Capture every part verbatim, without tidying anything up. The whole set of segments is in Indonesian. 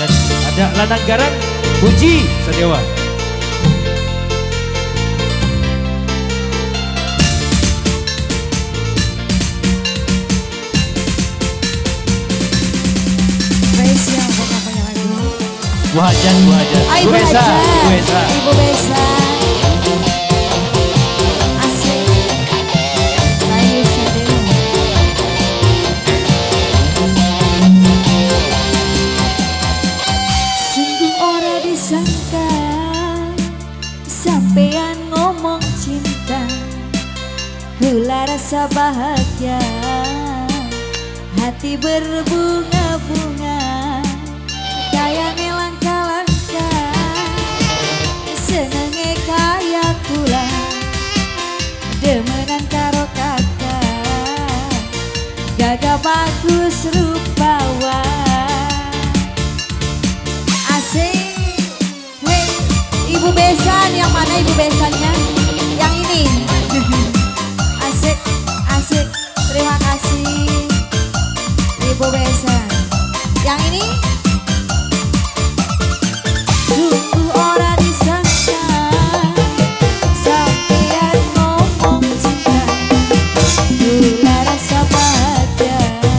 Dan ada Lanang Garang, Puji Sadewa. Spesial buat apanya lagi? Bu Hajan, Bu Hajan. Ah, Bu Ibu Besa, Hajan. Bu Besa. Ibu Besa. Asik. Rayu Sadewa. Sungguh ora disangka sampean ngomong cinta, hula rasa bahagia, hati berbunga-bunga, kayane langkah-langkah, senenge kaya kula, demenan karo kakak, gagah bagus rupawan. Asik. Hei, Ibu Besan, yang mana Ibu Besannya? Yang ini. Asik, asik. Terima kasih Ibu Besan. Yang ini. Sungguh ora disangka sampean ngomong cinta, gula rasa bahagia,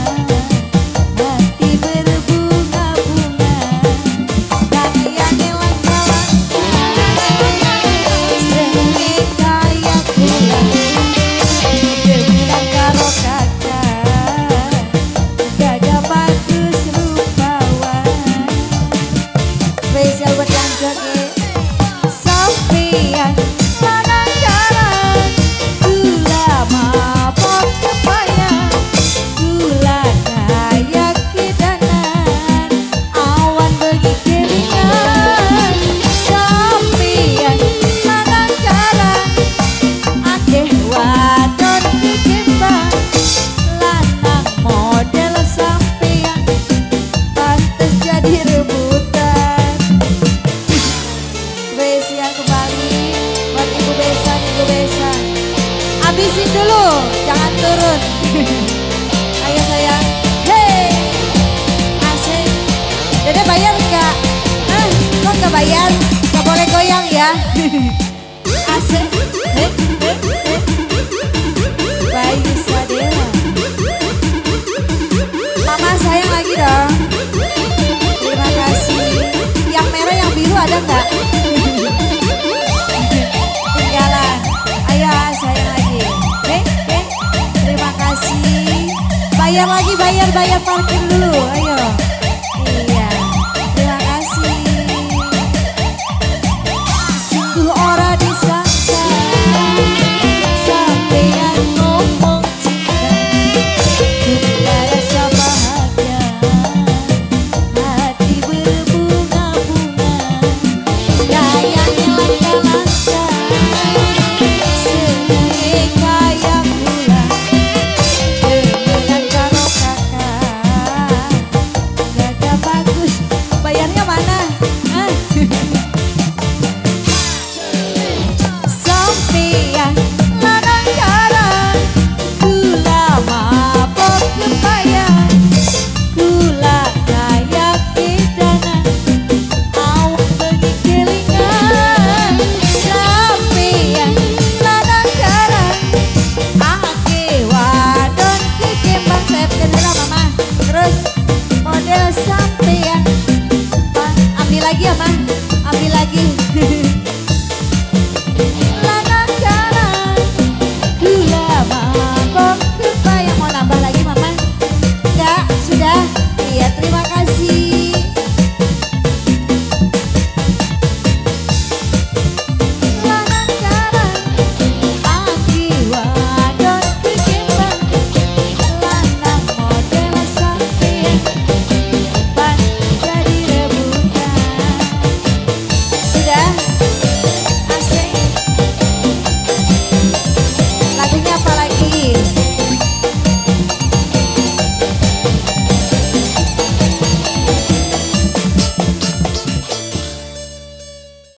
hati berbunga-bunga, kayane langkah-langkah, senenge kaya kula, demenan karo kakak, gagah bagus rupawan. Spesial buat yang joget. Sampean Lanang Garang, gula mabok kebayang, gula kaya kidanan, awan bagi keringan. Sampean Lanang Garang, akeh wadon dikembang, lanang model sampean pantes jadi rebutan. Spesial kembali buat Ibu Besan, Ibu Besan. Habisin dulu, jangan turun. Ayo sayang. Hey, asik. Dede bayar nggak? Hah, kok nggak bayar? Nggak boleh goyang ya. Asik. Hei, hei, hei. Bayu Sadewa. Mama sayang lagi dong. Terima kasih. Yang merah, yang biru ada nggak? Tinggalan. Ayo sayang lagi. Oke, oke. Terima kasih. Bayar lagi, bayar, bayar parkir dulu. Ayo.